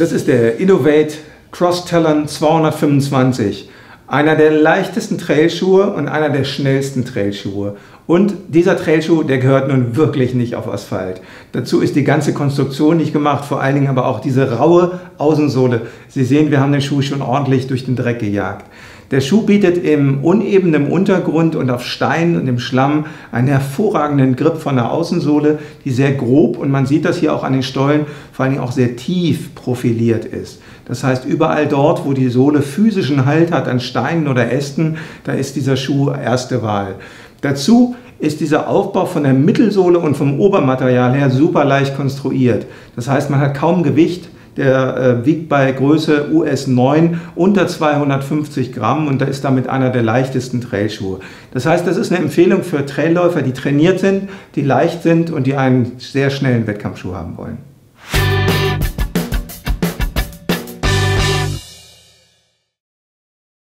Das ist der Innovate Cross Talon 225. Einer der leichtesten Trailschuhe und einer der schnellsten Trailschuhe. Und dieser Trailschuh, der gehört nun wirklich nicht auf Asphalt. Dazu ist die ganze Konstruktion nicht gemacht, vor allen Dingen aber auch diese raue Außensohle. Sie sehen, wir haben den Schuh schon ordentlich durch den Dreck gejagt. Der Schuh bietet im unebenen Untergrund und auf Steinen und im Schlamm einen hervorragenden Grip von der Außensohle, die sehr grob, und man sieht das hier auch an den Stollen, vor allen Dingen auch sehr tief profiliert ist. Das heißt, überall dort, wo die Sohle physischen Halt hat an Steinen oder Ästen, da ist dieser Schuh erste Wahl. Dazu ist dieser Aufbau von der Mittelsohle und vom Obermaterial her super leicht konstruiert. Das heißt, man hat kaum Gewicht. Der wiegt bei Größe US 9 unter 250 Gramm und da ist damit einer der leichtesten Trailschuhe. Das heißt, das ist eine Empfehlung für Trailläufer, die trainiert sind, die leicht sind und die einen sehr schnellen Wettkampfschuh haben wollen.